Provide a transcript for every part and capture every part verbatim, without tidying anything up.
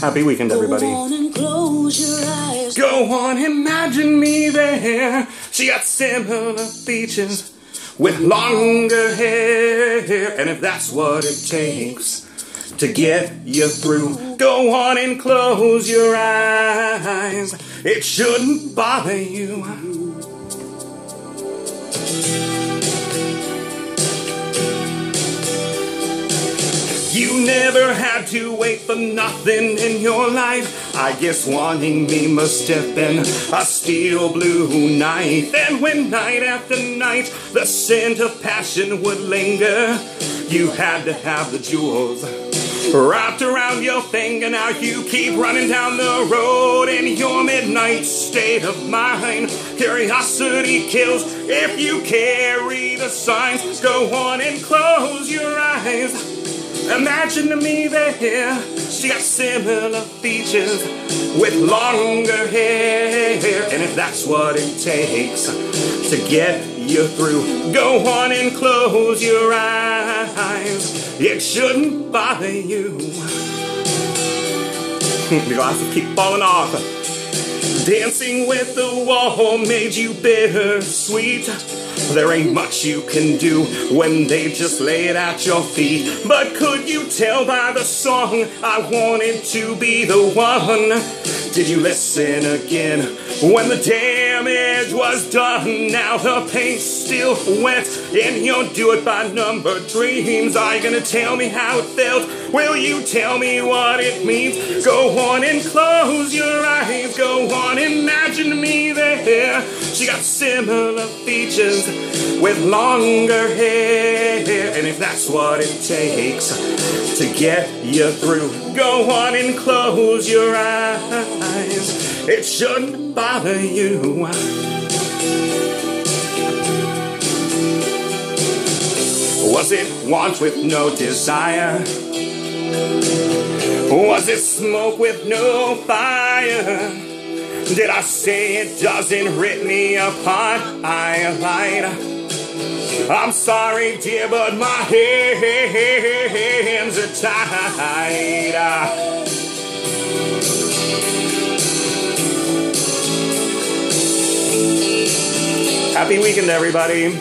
Happy weekend, everybody. Go on and close your eyes. Go on, imagine me there. She got similar features with longer hair. And if that's what it takes to get you through, go on and close your eyes. It shouldn't bother you. You never had to wait for nothing in your life. I guess wanting me must have been a steel blue knife. And when night after night the scent of passion would linger, you had to have the jewels wrapped around your finger. Now you keep running down the road in your midnight state of mind. Curiosity kills if you carry the signs. Go on and close your eyes. Imagine me there. She got similar features with longer hair. And if that's what it takes to get you through, go on and close your eyes. It shouldn't bother you. The glasses keep falling off. Dancing with the wall made you bittersweet. There ain't much you can do when they just lay it at your feet. But could you tell by the song I wanted to be the one? Did you listen again when the damage was done? Now the paint's still wet in your do-it-by-number dreams. Are you gonna tell me how it felt? Will you tell me what it means? Go on and close your eyes. Go on, imagine me there. She got similar features with longer hair. And if that's what it takes to get you through, go on and close your eyes. It shouldn't bother you. Was it want with no desire? Was it smoke with no fire? Did I say it doesn't rip me apart? I lied. I'm sorry, dear, but my hands are tied. Happy weekend, everybody.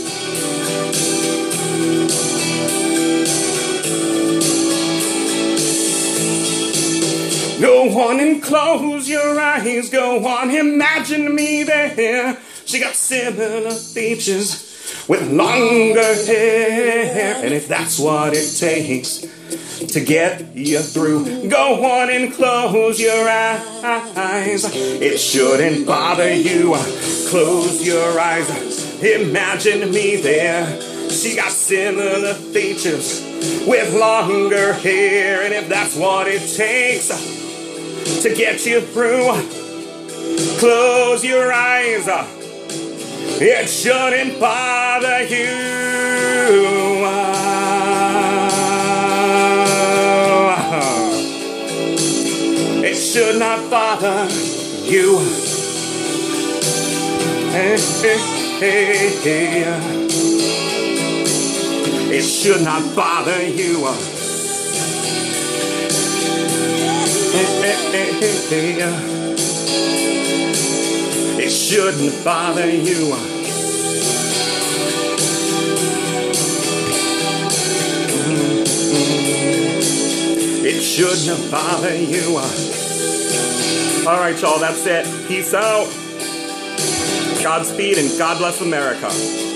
Go on and close your eyes. Go on, imagine me there. She got similar features with longer hair. And if that's what it takes to get you through, go on and close your eyes. It shouldn't bother you. Close your eyes. Imagine me there. She got similar features with longer hair. And if that's what it takes to get you through, close your eyes. It shouldn't bother you. It should not bother you. Hey, hey, hey, hey. It should not bother you. It shouldn't bother you. It shouldn't bother you. All right, y'all, that's it. Peace out. Godspeed and God bless America.